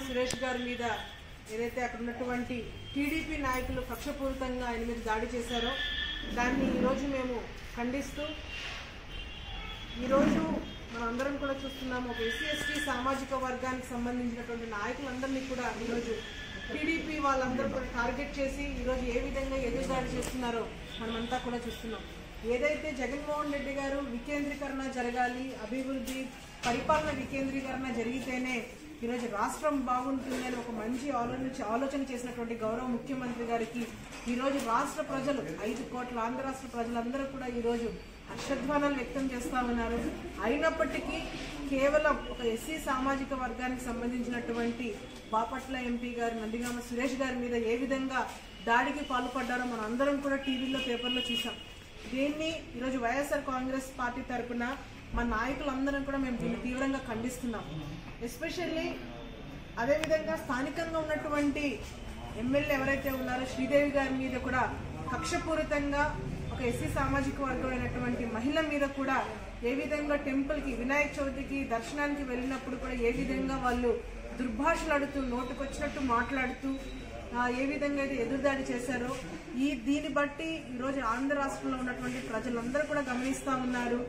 సురేష్ గారి మీద ఏదైతే అక్కడ ఉన్నటువంటి టీడీపీ నాయకులు కక్షపూరితంగా ఆయన మీద దాడి చేశారో దాన్ని ఈరోజు మేము ఖండిస్తూ ఈరోజు మనందరం కూడా చూస్తున్నాము ఒక ఎస్సీ ఎస్టీ సామాజిక వర్గానికి సంబంధించినటువంటి నాయకులందరినీ కూడా ఈరోజు టీడీపీ వాళ్ళందరూ కూడా టార్గెట్ చేసి ఈరోజు ఏ విధంగా ఎదురుదాడి చేస్తున్నారో మనమంతా కూడా చూస్తున్నాం. ఏదైతే జగన్మోహన్ రెడ్డి గారు వికేంద్రీకరణ జరగాలి, అభివృద్ధి పరిపాలన వికేంద్రీకరణ జరిగితేనే ఈరోజు రాష్ట్రం బాగుంటుంది అని ఒక మంచి ఆలోచన చేసినటువంటి గౌరవ ముఖ్యమంత్రి గారికి ఈరోజు రాష్ట్ర ప్రజలు 5 కోట్ల ఆంధ్ర రాష్ట్ర ప్రజలందరూ కూడా ఈరోజు హర్షధ్వానాలు వ్యక్తం చేస్తూ ఉన్నారు. అయినప్పటికీ కేవలం ఒక ఎస్సీ సామాజిక వర్గానికి సంబంధించినటువంటి బాపట్ల ఎంపీ గారు నందిగామ సురేష్ గారి మీద ఏ విధంగా దాడికి పాల్పడ్డారో మనం అందరం కూడా టీవీలో పేపర్లో చూసాం. దీన్ని ఈరోజు వైఎస్ఆర్ కాంగ్రెస్ పార్టీ తరఫున మా నాయకులందరం కూడా మేము దీన్ని తీవ్రంగా ఖండిస్తున్నాం. ఎస్పెషల్లీ అదేవిధంగా స్థానికంగా ఉన్నటువంటి ఎమ్మెల్యే ఎవరైతే ఉన్నారో శ్రీదేవి గారి మీద కూడా కక్షపూరితంగా ఒక ఎస్సీ సామాజిక వర్గం అయినటువంటి మహిళ మీద కూడా ఏ విధంగా టెంపుల్కి వినాయక చవితికి దర్శనానికి వెళ్ళినప్పుడు కూడా ఏ విధంగా వాళ్ళు దుర్భాషలాడుతూ నోటుకొచ్చినట్టు మాట్లాడుతూ ఏ విధంగా అయితే ఎదురుదాడి చేశారో దీన్ని బట్టి ఈరోజు ఆంధ్ర రాష్ట్రంలో ఉన్నటువంటి ప్రజలందరూ కూడా గమనిస్తూ ఉన్నారు.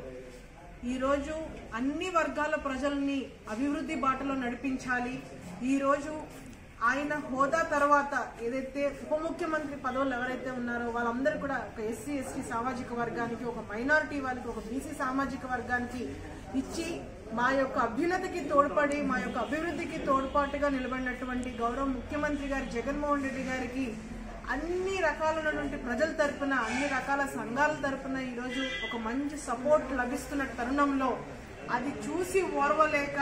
ఈరోజు అన్ని వర్గాల ప్రజల్ని అభివృద్ధి బాటలో నడిపించాలి. ఈరోజు ఆయన హోదా తర్వాత ఏదైతే ఉప ముఖ్యమంత్రి పదవులు ఎవరైతే ఉన్నారో వాళ్ళందరూ కూడా ఒక ఎస్సీ ఎస్టీ సామాజిక వర్గానికి, ఒక మైనారిటీ వాళ్ళకి, ఒక బీసీ సామాజిక వర్గానికి ఇచ్చి మా యొక్క అభ్యున్నతికి తోడ్పడి మా యొక్క అభివృద్ధికి తోడ్పాటుగా నిలబడినటువంటి గౌరవ ముఖ్యమంత్రి గారి జగన్మోహన్ రెడ్డి గారికి అన్ని రకాలైనటువంటి ప్రజల తరపున, అన్ని రకాల సంఘాల తరపున ఈరోజు ఒక మంచి సపోర్ట్ లభిస్తున్న తరుణంలో అది చూసి ఓర్వలేక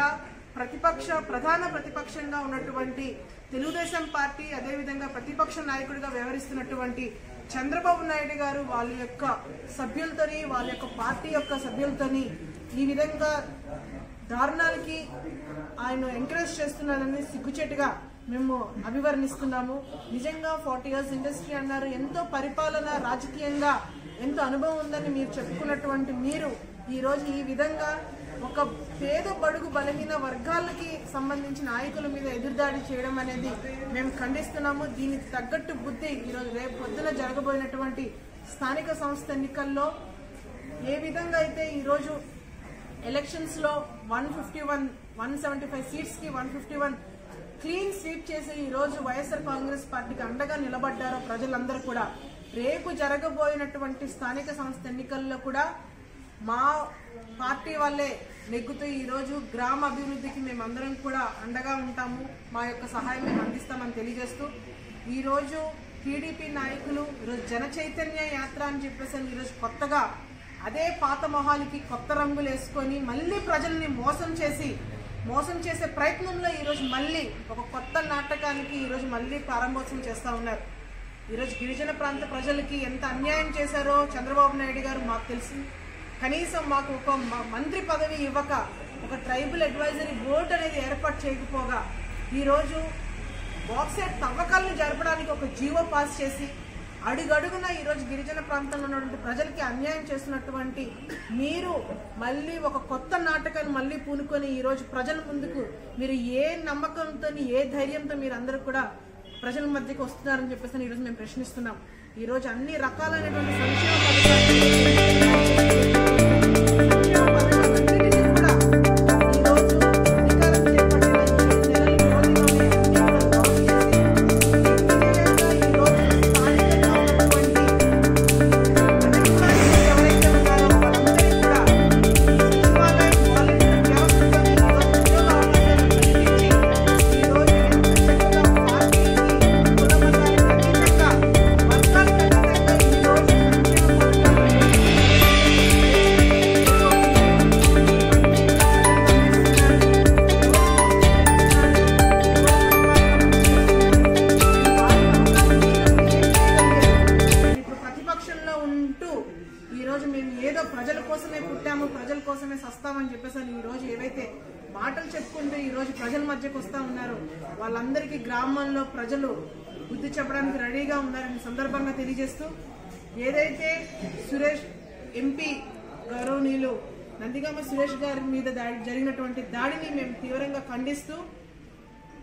ప్రధాన ప్రతిపక్షంగా ఉన్నటువంటి తెలుగుదేశం పార్టీ, అదేవిధంగా ప్రతిపక్ష నాయకుడిగా వ్యవహరిస్తున్నటువంటి చంద్రబాబు నాయుడు గారు వాళ్ళ యొక్క సభ్యులతోని, వాళ్ళ యొక్క పార్టీ యొక్క సభ్యులతోని ఈ విధంగా దారుణాలకి ఆయన ఎంకరేజ్ చేస్తున్నారని సిగ్గుచేటుగా మేము అభివర్ణిస్తున్నాము. నిజంగా 40 years ఇండస్ట్రీ అన్నారు, ఎంతో పరిపాలన రాజకీయంగా ఎంతో అనుభవం ఉందని మీరు చెప్పుకున్నటువంటి మీరు ఈరోజు ఈ విధంగా ఒక పేద బడుగు బలహీన వర్గాలకి సంబంధించిన నాయకుల మీద ఎదురుదాడి చేయడం అనేది మేము ఖండిస్తున్నాము. దీనికి తగ్గట్టు బుద్ధి ఈరోజు రేపు పొద్దున జరగబోయినటువంటి స్థానిక సంస్థ ఎన్నికల్లో ఏ విధంగా అయితే ఈరోజు ఎలక్షన్స్లో 175 సీట్స్కి 151 క్లీన్ స్వీప్ చేసి ఈరోజు వైఎస్ఆర్ కాంగ్రెస్ పార్టీకి అండగా నిలబడ్డారో ప్రజలందరూ కూడా రేపు జరగబోయినటువంటి స్థానిక సంస్థ ఎన్నికల్లో కూడా మా పార్టీ వాళ్ళే నెగ్గుతూ ఈరోజు గ్రామ అభివృద్ధికి మేమందరం కూడా అండగా ఉంటాము, మా యొక్క సహాయం మేము అందిస్తామని తెలియజేస్తూ ఈరోజు టీడీపీ నాయకులు ఈరోజు జన చైతన్య యాత్ర అని చెప్పేసి ఈరోజు కొత్తగా అదే పాత మొహాలకి కొత్త రంగులు వేసుకొని మళ్ళీ ప్రజల్ని మోసం చేసే ప్రయత్నంలో ఈరోజు మళ్ళీ ఒక కొత్త నాటకానికి ఈరోజు మళ్ళీ ప్రారంభోత్సవం చేస్తూ ఉన్నారు. ఈరోజు గిరిజన ప్రాంత ప్రజలకి ఎంత అన్యాయం చేశారో చంద్రబాబు నాయుడు గారు మాకు తెలుసు. కనీసం మాకు ఒక మంత్రి పదవి ఇవ్వక, ఒక ట్రైబల్ అడ్వైజరీ బోర్డు అనేది ఏర్పాటు చేయకపోగా ఈరోజు బాక్సైట్ తవ్వకాలను జరపడానికి ఒక జీవో పాస్ చేసి అడుగడుగున ఈరోజు గిరిజన ప్రాంతంలో ఉన్నటువంటి ప్రజలకి అన్యాయం చేస్తున్నటువంటి మీరు మళ్ళీ ఒక కొత్త నాటకాన్ని మళ్ళీ పూనుకొని ఈరోజు ప్రజల ముందుకు మీరు ఏ నమ్మకంతో, ఏ ధైర్యంతో మీరు అందరూ కూడా ప్రజల మధ్యకి వస్తున్నారని చెప్పేసి ఈరోజు మేము ప్రశ్నిస్తున్నాం. ఈరోజు అన్ని రకాలైనటువంటి సంక్షేమ ప్రజల కోసమే పుట్టాము, ప్రజల కోసమే సస్తామని చెప్పేసి ఈ రోజు ఏవైతే మాటలు చెప్పుకుంటూ ఈ రోజు ప్రజల మధ్యకు వస్తా ఉన్నారో వాళ్ళందరికీ గ్రామాల్లో ప్రజలు బుద్ధి చెప్పడానికి రెడీగా ఉన్నారని సందర్భంగా తెలియజేస్తూ ఏదైతే సురేష్ ఎంపీ గౌరవనీయులు నందిగామ సురేష్ గారి మీద జరిగినటువంటి దాడిని మేము తీవ్రంగా ఖండిస్తూ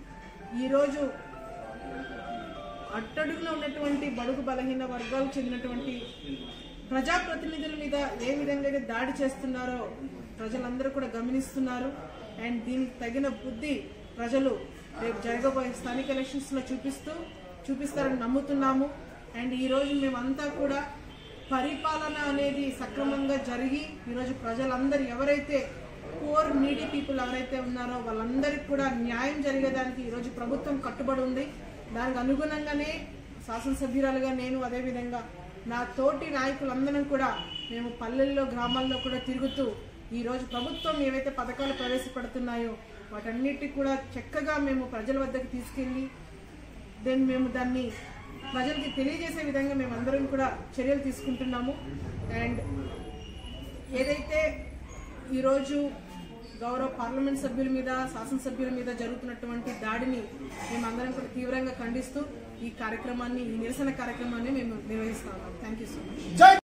ఈరోజు అట్టడుగున ఉన్నటువంటి బడుగు బలహీన వర్గాలకు చెందినటువంటి ప్రజాప్రతినిధుల మీద ఏ విధంగా అయితే దాడి చేస్తున్నారో ప్రజలందరూ కూడా గమనిస్తున్నారు. అండ్ దీనికి తగిన బుద్ధి ప్రజలు రేపు జరగబోయే స్థానిక ఎలక్షన్స్ లో చూపిస్తారని నమ్ముతున్నాము. అండ్ ఈరోజు మేమంతా కూడా పరిపాలన అనేది సక్రమంగా జరిగి ఈరోజు ప్రజలందరూ ఎవరైతే పూర్ నీడీ పీపుల్ ఎవరైతే ఉన్నారో వాళ్ళందరికీ కూడా న్యాయం జరిగేదానికి ఈరోజు ప్రభుత్వం కట్టుబడి ఉంది. దానికి అనుగుణంగానే శాసనసభ్యురాలుగా నేను, అదేవిధంగా నా తోటి నాయకులందరం కూడా మేము పల్లెల్లో గ్రామాల్లో కూడా తిరుగుతూ ఈరోజు ప్రభుత్వం ఏవైతే పథకాలు ప్రవేశపెడుతున్నాయో వాటన్నిటి కూడా చక్కగా మేము ప్రజల వద్దకు తీసుకెళ్ళి మేము దాన్ని ప్రజలకి తెలియజేసే విధంగా మేమందరం కూడా చర్యలు తీసుకుంటున్నాము. అండ్ ఏదైతే ఈరోజు గౌరవ పార్లమెంట్ సభ్యుల మీద, శాసనసభ్యుల మీద జరుగుతున్నటువంటి దాడిని మేమందరం కూడా తీవ్రంగా ఖండిస్తూ ఈ నిరసన కార్యక్రమాన్ని మేము నిర్వహిస్తాము. Thank you so much.